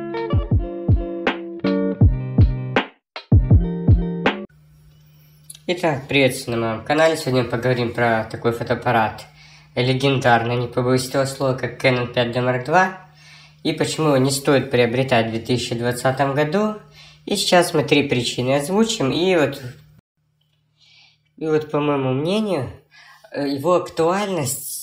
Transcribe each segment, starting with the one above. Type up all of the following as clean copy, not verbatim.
Итак, приветствую на моем канале. Сегодня мы поговорим про такой фотоаппарат легендарный, не побоюсь этого слова, как Canon 5D Mark II, и почему его не стоит приобретать в 2020 году. И сейчас мы 3 причины озвучим, и вот по моему мнению, его актуальность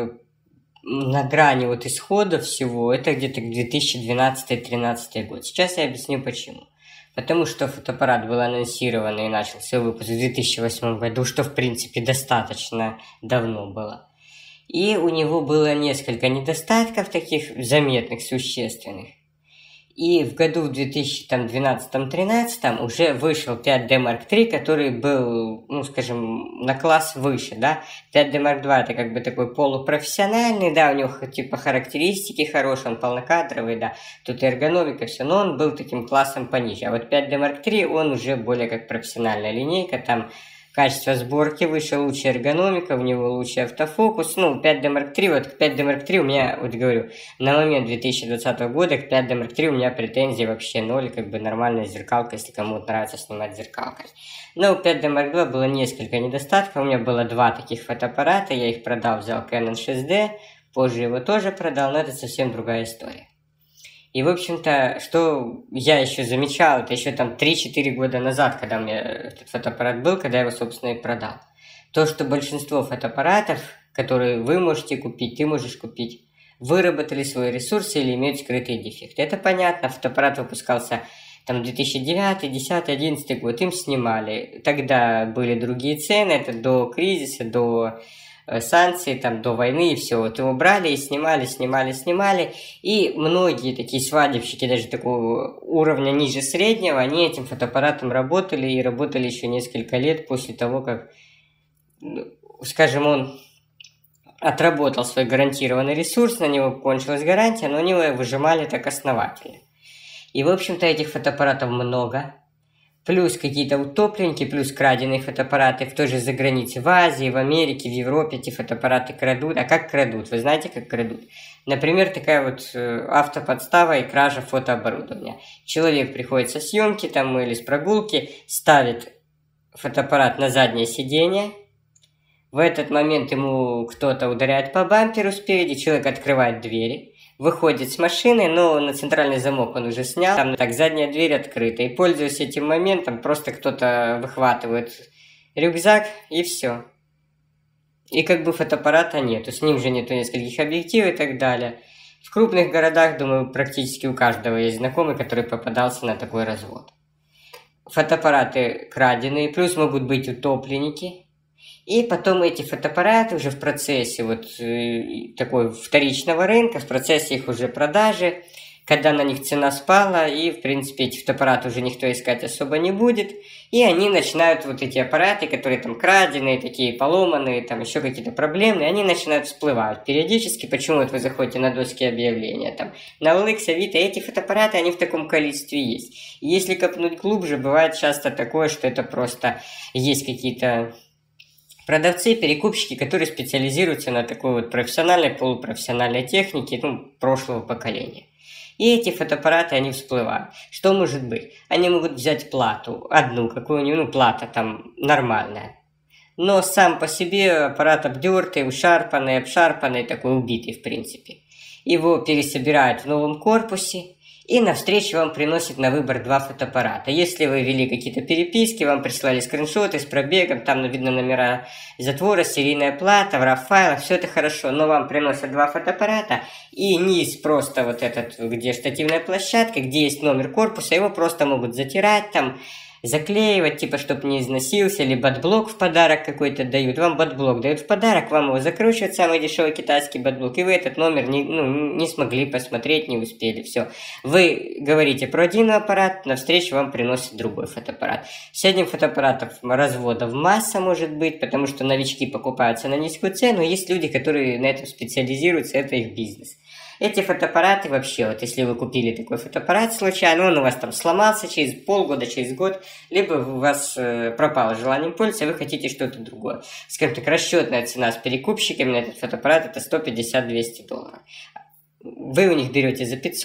на грани исхода всего, это где-то 2012-2013 год. Сейчас я объясню почему. Потому что фотоаппарат был анонсирован и начал свой выпуск в 2008 году, что в принципе достаточно давно было. И у него было несколько недостатков таких заметных, существенных. И в году в 2012-2013 уже вышел 5D Mark III, который был, скажем, на класс выше, да. 5D Mark II это как бы такой полупрофессиональный, да, у него типа характеристики хорошие, он полнокадровый, да, тут эргономика, все, но он был таким классом пониже. А вот 5D Mark III, он уже более как профессиональная линейка, там качество сборки выше, лучшая эргономика, у него лучший автофокус. 5D Mark III, вот к 5D Mark III у меня, говорю, на момент 2020 года к 5D Mark III у меня претензий вообще ноль, как бы нормальная зеркалка, если кому-то нравится снимать зеркалкой. Но у 5D Mark II было несколько недостатков, у меня было 2 таких фотоаппарата, я их продал, взял Canon 6D, позже его тоже продал, но это совсем другая история. И, в общем-то, что я еще замечал, это еще там 3-4 года назад, когда у меня этот фотоаппарат был, когда я его, собственно, и продал. То, что большинство фотоаппаратов, которые вы можете купить, ты можешь купить, выработали свои ресурсы или имеют скрытые дефекты. Это понятно, фотоаппарат выпускался там 2009, 2010, 2011 год, им снимали. Тогда были другие цены, это до кризиса, до санкций, там, до войны и все. Вот его брали и снимали. И многие такие свадебщики, даже такого уровня ниже среднего, они этим фотоаппаратом работали и работали еще несколько лет после того, как, скажем, он отработал свой гарантированный ресурс, на него кончилась гарантия, но они его выжимали так основательно. И, в общем-то, этих фотоаппаратов много. Плюс какие-то утопленники, плюс краденые фотоаппараты в той же загранице, в Азии, в Америке, в Европе эти фотоаппараты крадут. А как крадут? Вы знаете, как крадут? Например, такая вот автоподстава и кража фотооборудования. Человек приходит со съемки там или с прогулки, ставит фотоаппарат на заднее сиденье. В этот момент ему кто-то ударяет по бамперу спереди, человек открывает двери. Выходит с машины, но на центральный замок он уже снял, там так задняя дверь открыта. И пользуясь этим моментом, просто кто-то выхватывает рюкзак и все. И как бы фотоаппарата нету, с ним же нету нескольких объективов и так далее. В крупных городах, думаю, практически у каждого есть знакомый, который попадался на такой развод. Фотоаппараты краденые, плюс могут быть утопленники. И потом эти фотоаппараты уже в процессе такой вторичного рынка, в процессе их уже продажи, когда на них цена спала, и в принципе эти фотоаппараты уже никто искать особо не будет, и они начинают эти аппараты, которые там краденые, такие поломанные, там еще какие-то проблемные, они начинают всплывать периодически. Почему вы заходите на доски объявления, там на OLX, Авито, эти фотоаппараты, они в таком количестве есть. И если копнуть глубже, бывает часто такое, что это просто есть какие-то продавцы, перекупщики, которые специализируются на такой профессиональной, полупрофессиональной технике, прошлого поколения. И эти фотоаппараты, они всплывают. Что может быть? Они могут взять плату, одну какую-нибудь, плата там нормальная. Но сам по себе аппарат обдертый, ушарпанный, обшарпанный, такой убитый в принципе. Его пересобирают в новом корпусе. И навстречу вам приносят на выбор 2 фотоаппарата. Если вы вели какие-то переписки, вам прислали скриншоты с пробегом, там видно номера затвора, серийная плата, в RAW-файлах, все это хорошо, но вам приносят 2 фотоаппарата, и низ просто этот, где штативная площадка, где есть номер корпуса, его просто могут затирать, там, заклеивать, типа, чтобы не износился, или бадблок в подарок какой-то дают. Вам бадблок дают в подарок, вам его закручивают, самый дешевый китайский бадблок, и вы этот номер не смогли посмотреть, не успели, все. Вы говорите про один аппарат, навстречу вам приносят другой фотоаппарат. С одним фотоаппаратом разводов масса может быть, потому что новички покупаются на низкую цену, есть люди, которые на этом специализируются, это их бизнес. Эти фотоаппараты вообще, если вы купили такой фотоаппарат случайно, он у вас там сломался через полгода, через год, либо у вас пропало желание пользоваться, вы хотите что-то другое. Скажем так, расчетная цена с перекупщиками на этот фотоаппарат это $150-200. Вы у них берете за 500,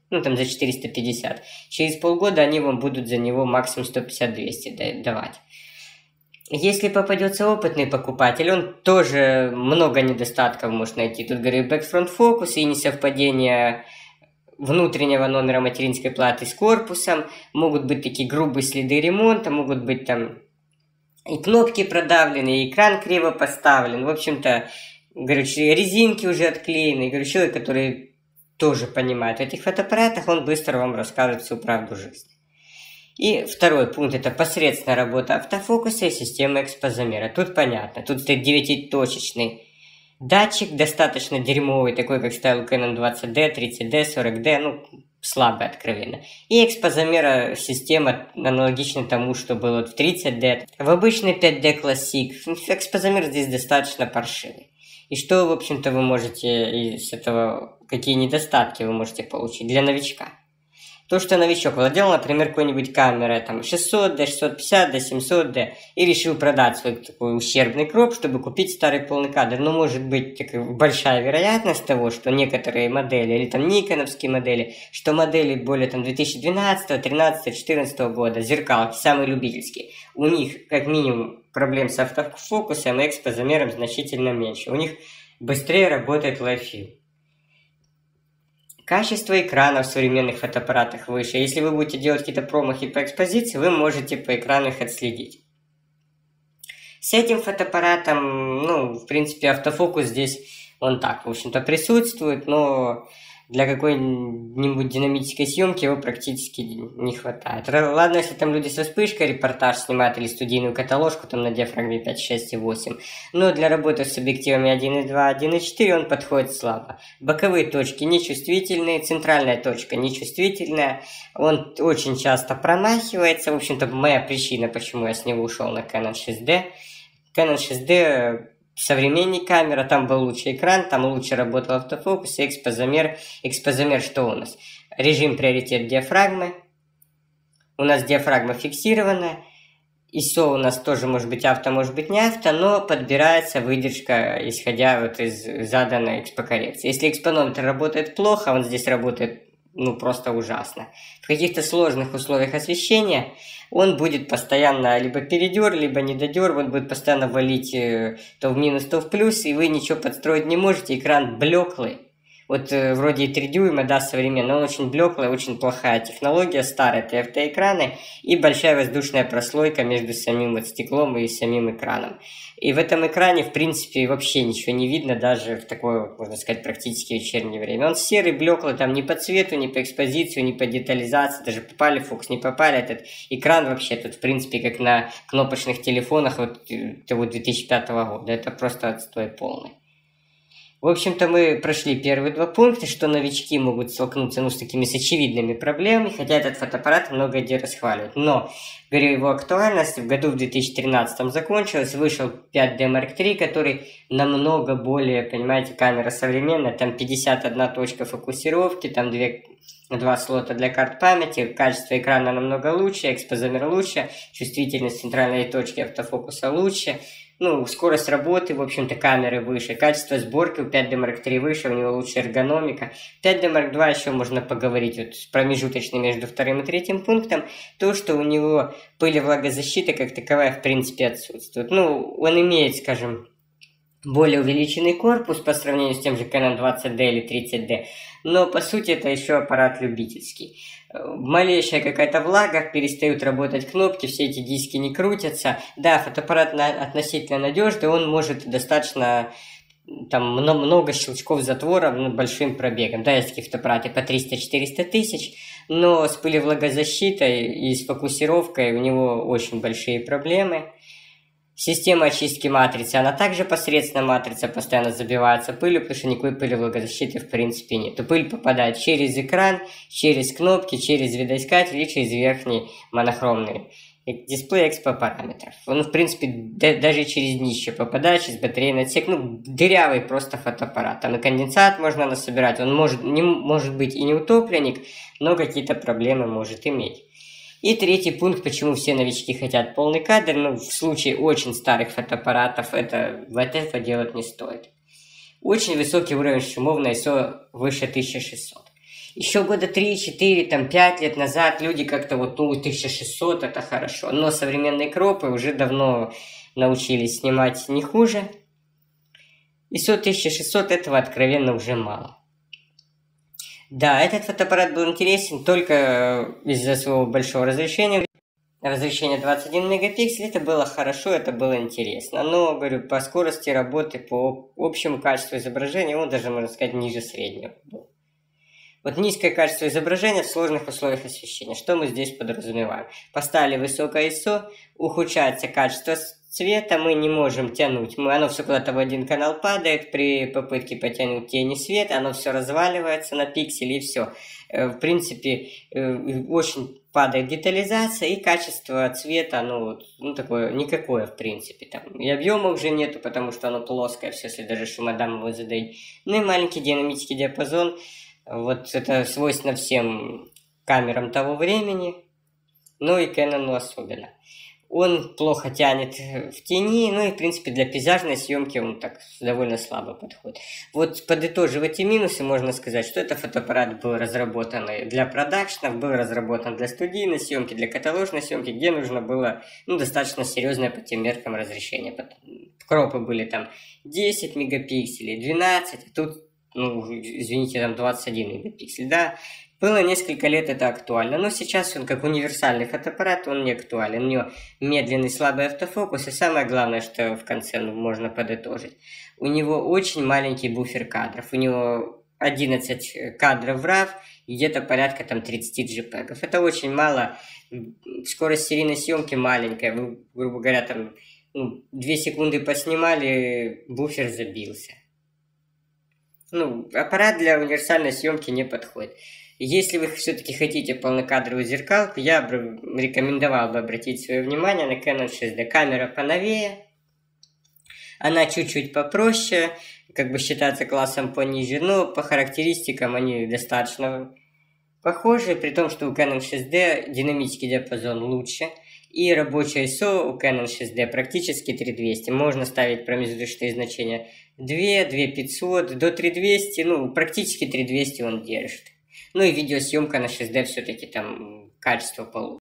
ну там за 450. Через полгода они вам будут за него максимум 150-200 давать. Если попадется опытный покупатель, он тоже много недостатков может найти. Тут, говорю, бэкфронт фокус и несовпадение внутреннего номера материнской платы с корпусом, могут быть такие грубые следы ремонта, могут быть там и кнопки продавлены, и экран криво поставлен. В общем-то, говорю, резинки уже отклеены. Говорю, человек, который тоже понимает в этих фотоаппаратах, он быстро вам расскажет всю правду жизни. И второй пункт – это посредственная работа автофокуса и системы экспозамера. Тут понятно, тут стоит 9-точечный датчик, достаточно дерьмовый, такой, как ставил Canon 20D, 30D, 40D, ну, слабый, откровенно. И экспозамера система аналогична тому, что было в 30D. В обычной 5D Classic экспозамер здесь достаточно паршивый. И что, в общем-то, вы можете из этого, какие недостатки вы можете получить для новичка? То, что новичок владел, например, какой-нибудь камерой там 600D, 650D, 700D и решил продать свой такой ущербный кроп, чтобы купить старый полный кадр. Но может быть такая большая вероятность того, что некоторые модели, или там никоновские модели, что модели более там 2012, 2013, 2014 года, зеркалки, самые любительские, у них как минимум проблем с автофокусом и экспозамером значительно меньше. У них быстрее работает лайф-фил. Качество экрана в современных фотоаппаратах выше. Если вы будете делать какие-то промахи по экспозиции, вы можете по экрану их отследить. С этим фотоаппаратом, ну, в принципе, автофокус здесь, он так, в общем-то, присутствует, но для какой-нибудь динамической съемки его практически не хватает. Ладно, если там люди со вспышкой репортаж снимают или студийную каталожку там на диафрагме 5, 6 и 8, но для работы с объективами 1.2, 1.4 он подходит слабо. Боковые точки нечувствительные, центральная точка нечувствительная, он очень часто промахивается. В общем-то, моя причина, почему я с него ушел на Canon 6D. Canon 6D современнее камера, там был лучший экран, там лучше работал автофокус и экспозамер. Экспозамер что у нас? Режим приоритет диафрагмы. У нас диафрагма фиксированная. ISO у нас тоже может быть авто, может быть не авто, но подбирается выдержка, исходя вот из заданной экспокоррекции. Если экспонометр работает плохо, он здесь работает ну просто ужасно. В каких-то сложных условиях освещения он будет постоянно либо передер, либо недодер, он будет постоянно валить то в минус, то в плюс, и вы ничего подстроить не можете, экран блеклый. Вот вроде и 3 дюйма, да, современный, но он очень блеклый, очень плохая технология, старые автоэкраны и большая воздушная прослойка между самим вот стеклом и самим экраном. И в этом экране, в принципе, вообще ничего не видно, даже в такое, можно сказать, практически вечернее время. Он серый, блеклый, там ни по цвету, ни по экспозиции, ни по детализации, даже попали в фокус, не попали. Этот экран вообще тут, в принципе, как на кнопочных телефонах вот того 2005 года. Это просто отстой полный. В общем-то, мы прошли первые 2 пункта, что новички могут столкнуться с такими очевидными проблемами, хотя этот фотоаппарат много где расхваливают. Но, говорю, его актуальность в году в 2013 закончилась, вышел 5D Mark III, который намного более, понимаете, камера современная, там 51 точка фокусировки, там 2 слота для карт памяти, качество экрана намного лучше, экспозамер лучше, чувствительность центральной точки автофокуса лучше. Ну, скорость работы, в общем-то, камеры выше, качество сборки у 5D Mark III выше, у него лучше эргономика. 5D Mark II еще можно поговорить вот промежуточно между 2 и 3 пунктом, то, что у него пылевлагозащита как таковая в принципе отсутствует. Ну, он имеет, скажем, более увеличенный корпус по сравнению с тем же Canon 20D или 30D, но по сути это еще аппарат любительский. Малейшая какая-то влага, перестают работать кнопки, все эти диски не крутятся. Да, фотоаппарат относительно надежный, он может достаточно там много щелчков затвора большим пробегом. Да, есть такие фотоаппараты по 300-400 тысяч, но с пылевлагозащитой и с фокусировкой у него очень большие проблемы. Система очистки матрицы, она также посредственно матрица постоянно забивается пылью, потому что никакой пылевлагозащиты в принципе нет. Пыль попадает через экран, через кнопки, через видоискатель и через верхний монохромный дисплей экспо-параметров. Он, в принципе, даже через днище попадает, через батарейный отсек. Ну, дырявый просто фотоаппарат. Там и конденсат можно насобирать. Он может быть и не утопленник, но какие-то проблемы может иметь. И 3 пункт, почему все новички хотят полный кадр, но в случае очень старых фотоаппаратов этого делать не стоит. Очень высокий уровень шумов на ISO выше 1600. Еще года 3-4, там 5 лет назад люди как-то вот, ну, 1600 это хорошо. Но современные кропы уже давно научились снимать не хуже. ISO 1600 этого откровенно уже мало. Да, этот фотоаппарат был интересен только из-за своего большого разрешения. Разрешение 21 мегапиксель, это было хорошо, это было интересно. Но, говорю, по скорости работы, по общему качеству изображения, он даже, можно сказать, ниже среднего был. Вот низкое качество изображения в сложных условиях освещения. Что мы здесь подразумеваем? Поставили высокое ISO, ухудшается качество цвета, мы не можем тянуть. Оно все куда-то в один канал падает, при попытке потянуть тени свет, оно все разваливается на пиксели и все. В принципе, очень падает детализация и качество цвета, ну такое никакое в принципе. Там и объема уже нету, потому что оно плоское, все, если даже шумодам его задать. Ну и маленький динамический диапазон. Вот это свойственно всем камерам того времени, ну и Canon особенно. Он плохо тянет в тени, ну и в принципе для пейзажной съемки он так довольно слабо подходит. Вот подытожив эти минусы, можно сказать, что этот фотоаппарат был разработан для продакшенов, был разработан для студийной съемки, для каталожной съемки, где нужно было достаточно серьезное по тем меркам разрешение. Кропы были там 10 мегапикселей, 12, а тут, извините, там 21 мегапиксель, да. Было несколько лет это актуально, но сейчас он как универсальный фотоаппарат, он не актуален. У него медленный слабый автофокус, и самое главное, что в конце можно подытожить, у него очень маленький буфер кадров, у него 11 кадров в RAW, где-то порядка там 30 JPEG. Это очень мало, скорость серийной съемки маленькая, вы, грубо говоря, там 2 секунды поснимали, буфер забился. Аппарат для универсальной съемки не подходит. Если вы все-таки хотите полнокадровую зеркалку, я рекомендовал бы обратить свое внимание на Canon 6D. Камера поновее, она чуть-чуть попроще, как бы считается классом пониже, но по характеристикам они достаточно похожи, при том, что у Canon 6D динамический диапазон лучше, и рабочее ISO у Canon 6D практически 3200. Можно ставить промежуточные значения 2, 2500, до 3200, практически 3200 он держит. Ну и видеосъемка на 6D все-таки там качество получше.